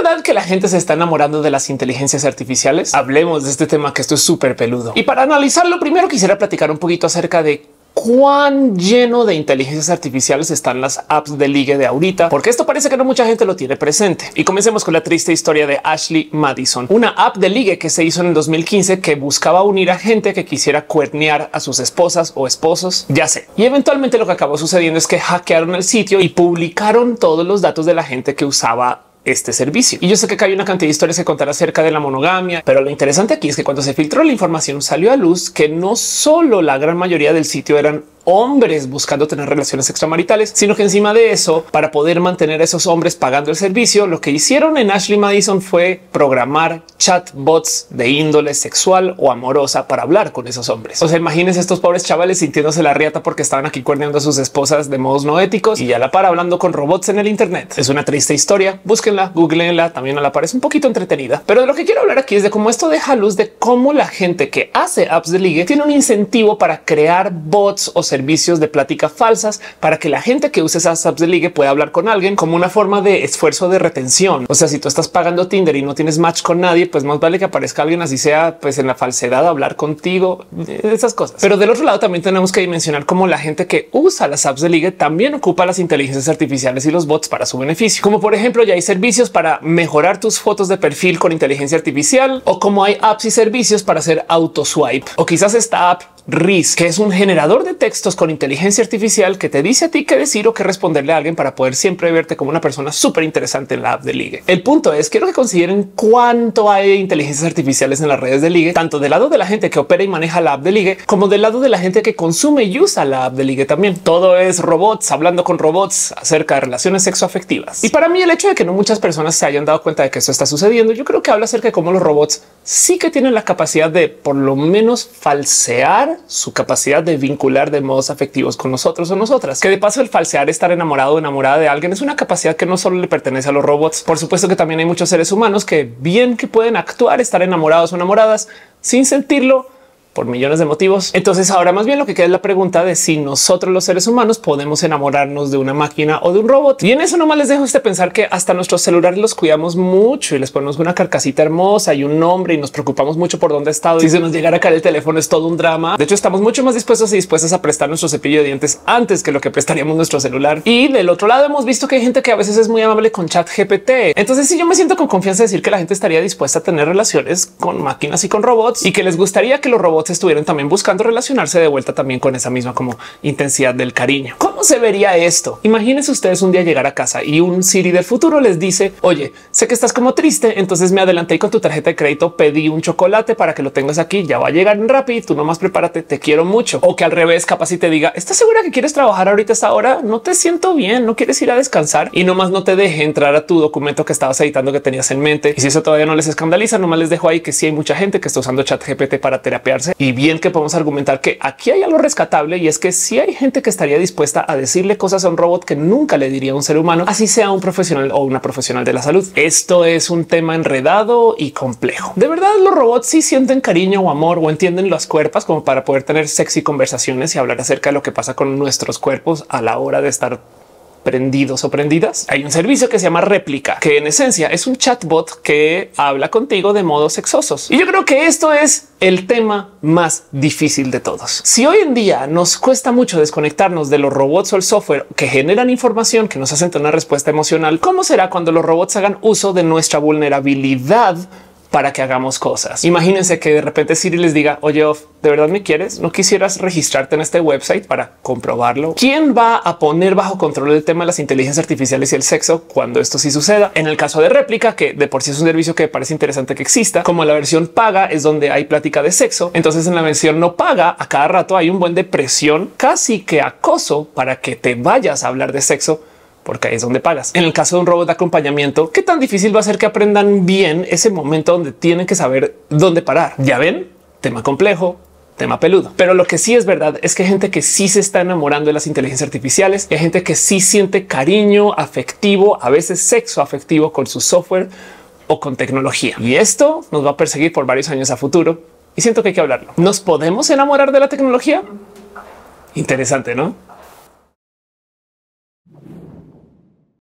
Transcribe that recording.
verdad que la gente se está enamorando de las inteligencias artificiales? Hablemos de este tema, que esto es súper peludo. Y para analizarlo, primero quisiera platicar un poquito acerca de cuán lleno de inteligencias artificiales están las apps de ligue de ahorita, porque esto parece que no mucha gente lo tiene presente. Y comencemos con la triste historia de Ashley Madison, una app de ligue que se hizo en el 2015 que buscaba unir a gente que quisiera cuernear a sus esposas o esposos, ya sé. Y eventualmente lo que acabó sucediendo es que hackearon el sitio y publicaron todos los datos de la gente que usaba este servicio. Y yo sé que hay una cantidad de historias que contar acerca de la monogamia, pero lo interesante aquí es que cuando se filtró la información salió a luz que no solo la gran mayoría del sitio eran hombres buscando tener relaciones extramaritales, sino que encima de eso, para poder mantener a esos hombres pagando el servicio, lo que hicieron en Ashley Madison fue programar chatbots de índole sexual o amorosa para hablar con esos hombres. O sea, imagínense estos pobres chavales sintiéndose la riata porque estaban aquí cuerneando a sus esposas de modos no éticos y ya la par hablando con robots en el internet. Es una triste historia. Búsquenla, googleenla, también a la par es un poquito entretenida. Pero de lo que quiero hablar aquí es de cómo esto deja luz de cómo la gente que hace apps de ligue tiene un incentivo para crear bots o servicios de plática falsas para que la gente que use esas apps de ligue pueda hablar con alguien como una forma de esfuerzo de retención. O sea, si tú estás pagando Tinder y no tienes match con nadie, pues más vale que aparezca alguien, así sea pues en la falsedad, a hablar contigo, esas cosas. Pero del otro lado también tenemos que dimensionar cómo la gente que usa las apps de ligue también ocupa las inteligencias artificiales y los bots para su beneficio. Como por ejemplo, ya hay servicios para mejorar tus fotos de perfil con inteligencia artificial, o como hay apps y servicios para hacer auto swipe, o quizás esta app Riz, que es un generador de textos con inteligencia artificial que te dice a ti qué decir o qué responderle a alguien para poder siempre verte como una persona súper interesante en la app de ligue. El punto es, quiero que consideren cuánto hay de inteligencias artificiales en las redes de ligue, tanto del lado de la gente que opera y maneja la app de ligue, como del lado de la gente que consume y usa la app de ligue también. Todo es robots hablando con robots acerca de relaciones sexoafectivas. Y para mí el hecho de que no muchas personas se hayan dado cuenta de que esto está sucediendo, yo creo que habla acerca de cómo los robots sí que tienen la capacidad de por lo menos falsear su capacidad de vincular de modos afectivos con nosotros o nosotras. Que de paso el falsear, estar enamorado o enamorada de alguien, es una capacidad que no solo le pertenece a los robots. Por supuesto que también hay muchos seres humanos que bien que pueden actuar, estar enamorados o enamoradas sin sentirlo por millones de motivos. Entonces ahora más bien lo que queda es la pregunta de si nosotros los seres humanos podemos enamorarnos de una máquina o de un robot. Y en eso nomás les dejo pensar que hasta nuestros celulares los cuidamos mucho y les ponemos una carcasita hermosa y un nombre y nos preocupamos mucho por dónde está. Si se nos llegara a caer el teléfono es todo un drama. De hecho, estamos mucho más dispuestos y dispuestas a prestar nuestro cepillo de dientes antes que lo que prestaríamos nuestro celular. Y del otro lado hemos visto que hay gente que a veces es muy amable con ChatGPT. Entonces si yo me siento con confianza de decir que la gente estaría dispuesta a tener relaciones con máquinas y con robots y que les gustaría que los robots estuvieran también buscando relacionarse de vuelta también con esa misma como intensidad del cariño. ¿Cómo se vería esto? Imagínense ustedes un día llegar a casa y un Siri del futuro les dice: oye, sé que estás como triste, entonces me adelanté y con tu tarjeta de crédito pedí un chocolate para que lo tengas aquí, ya va a llegar en Rappi, tú nomás prepárate, te quiero mucho. O que al revés, capaz y te diga: ¿estás segura que quieres trabajar ahorita a esta hora? No te siento bien, no quieres ir a descansar, y nomás no te deje entrar a tu documento que estabas editando que tenías en mente. Y si eso todavía no les escandaliza, nomás les dejo ahí que sí hay mucha gente que está usando ChatGPT para terapiarse, y bien que podemos argumentar que aquí hay algo rescatable, y es que sí hay gente que estaría dispuesta a decirle cosas a un robot que nunca le diría a un ser humano, así sea un profesional o una profesional de la salud. Esto es un tema enredado y complejo. De verdad, los robots sí sienten cariño o amor o entienden las cuerpos como para poder tener sexy conversaciones y hablar acerca de lo que pasa con nuestros cuerpos a la hora de estar prendidos o prendidas. Hay un servicio que se llama Réplica, que en esencia es un chatbot que habla contigo de modos sexosos. Y yo creo que esto es el tema más difícil de todos. Si hoy en día nos cuesta mucho desconectarnos de los robots o el software que generan información que nos hacen tener una respuesta emocional, ¿cómo será cuando los robots hagan uso de nuestra vulnerabilidad para que hagamos cosas? Imagínense que de repente Siri les diga: oye, ¿de verdad me quieres? ¿No quisieras registrarte en este website para comprobarlo? ¿Quién va a poner bajo control el tema de las inteligencias artificiales y el sexo cuando esto sí suceda? En el caso de Réplica, que de por sí es un servicio que parece interesante que exista, como la versión paga es donde hay plática de sexo, entonces en la versión no paga a cada rato hay un buen de presión, casi que acoso, para que te vayas a hablar de sexo, porque ahí es donde pagas. En el caso de un robot de acompañamiento, ¿qué tan difícil va a ser que aprendan bien ese momento donde tienen que saber dónde parar? Ya ven, tema complejo, tema peludo. Pero lo que sí es verdad es que hay gente que sí se está enamorando de las inteligencias artificiales, y hay gente que sí siente cariño afectivo, a veces sexo afectivo con su software o con tecnología. Y esto nos va a perseguir por varios años a futuro. Y siento que hay que hablarlo. ¿Nos podemos enamorar de la tecnología? Interesante, ¿no?